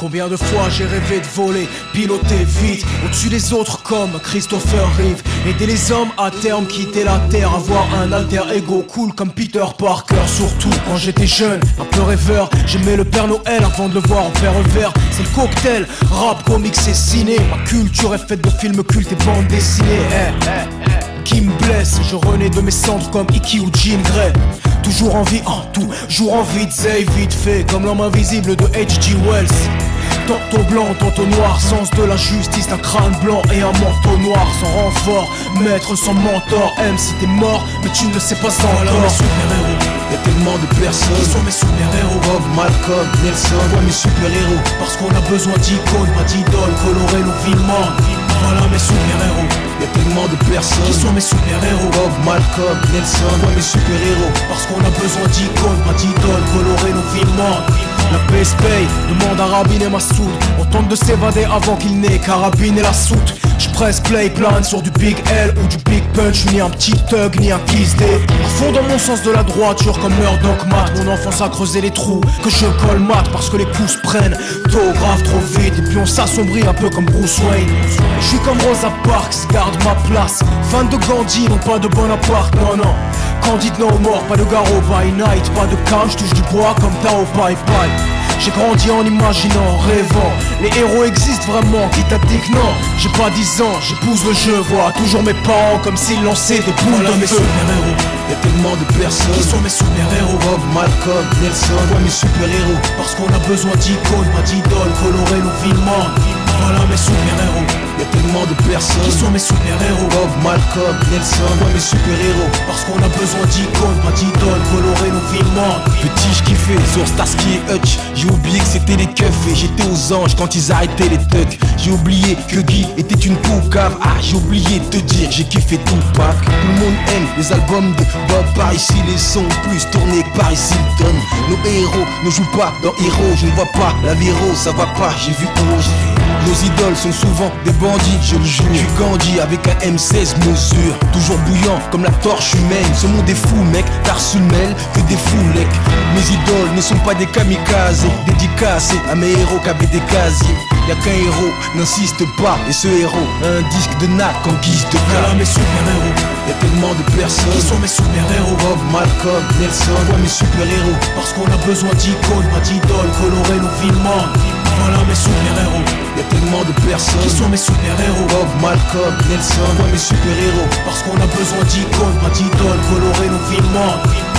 Combien de fois j'ai rêvé de voler, piloter vite au-dessus des autres comme Christopher Reeve. Aider les hommes à terme, quitter la terre, avoir un alter ego cool comme Peter Parker. Surtout quand j'étais jeune, un peu rêveur, j'aimais le Père Noël avant de le voir en faire vert. C'est le cocktail, rap, comics et ciné. Ma culture est faite de films cultes et bandes dessinées. Qui me blesse, je renais de mes cendres comme Iki ou Jean Grey. Toujours envie, toujours envie de Zay vite fait, comme l'homme invisible de H.G. Wells. Tantôt blanc, tantôt noir, sens de la justice, un crâne blanc et un manteau noir. Sans renfort, maître sans mentor. M si t'es mort, mais tu ne le sais pas encore. Voilà mes super-héros, y'a tellement de personnes qui sont mes super-héros. Bob, Malcolm, Nelson, ouais mes super-héros. Parce qu'on a besoin d'icônes, pas d'idoles, colorer nos vies mortes. Voilà mes super-héros, y'a tellement de personnes qui sont mes super-héros. Bob, Malcolm, Nelson, ouais mes super-héros. Parce qu'on a besoin d'icônes, pas d'idoles, colorer nos vies mortes. La PSP demande à Rabin et Massoud. On tente de s'évader avant qu'il n'ait carabine et la soute. J'presse play plan sur du Big L ou du Big Punch. Ni un petit thug, ni un kiss day. À fond dans mon sens de la droiture comme Murdoch Matt. Mon enfance a creusé les trous que je colmate parce que les coups se prennent tôt, grave, trop vite. Et puis on s'assombrit un peu comme Bruce Wayne. Je suis comme Rosa Parks, garde ma place. Fan de Gandhi, non pas de Bonaparte, non. Candide no more, pas de Garo by night. Pas de cam, j'touche du bois comme Tao Pai Pai. J'ai grandi en imaginant, en rêvant. Les héros existent vraiment, qui t'a dit que non. J'ai pas 10 ans, j'épouse le jeu. Vois toujours mes parents comme s'ils lançaient des boules de mes super-héros. Y'a tellement de personnes qui sont mes super-héros. Bob, Malcolm, Nelson, ouais mes super-héros. Parce qu'on a besoin d'icônes, pas d'idoles, colorer nos vies mortes. Voilà mes super-héros. Y'a tellement de personnes qui sont mes super-héros. Bob, Malcolm, Nelson, ouais mes super-héros. Parce qu'on a besoin d'icônes, pas d'idoles, colorer nos vies mortes. Petit j'kiffais sur Starsky et Hutch. J'ai oublié que c'était les keufs et j'étais aux anges quand ils arrêtaient les tucks. J'ai oublié que Guy était une poucave. Ah, j'ai oublié de te dire, j'ai kiffé Tupac. Tout le monde aime les albums de Bob. Par ici les sons plus tournés que Paris Hilton. Nos héros ne jouent pas dans Hero. Je ne vois pas la Véro, ça va pas, j'ai vu Rouge. Nos idoles sont souvent des bandits, je le jure. J'suis Gandhi avec un M16 mesure. Toujours bouillant comme la torche humaine. Ce monde est fou mec, Tarsulmel que des foulecs. Mes idoles ne sont pas des kamikazes. Dédicacés à mes héros qu'avaient des casiers. Y'a qu'un héros, n'insiste pas. Et ce héros a un disque de NAC en guise de cas. Voilà mes super-héros. Y'a tellement de personnes qui sont mes super-héros. Bob, Malcolm, Nelson, ouais mes super-héros. Parce qu'on a besoin d'icônes, pas d'idoles, colorer nos vies mortes. Voilà mes super-héros. Y'a tellement de personnes qui sont mes super-héros. Bob, Malcolm, Nelson, ouais mes super-héros. Parce qu'on a besoin d'icônes, pas d'idoles, colorer nos vies mortes.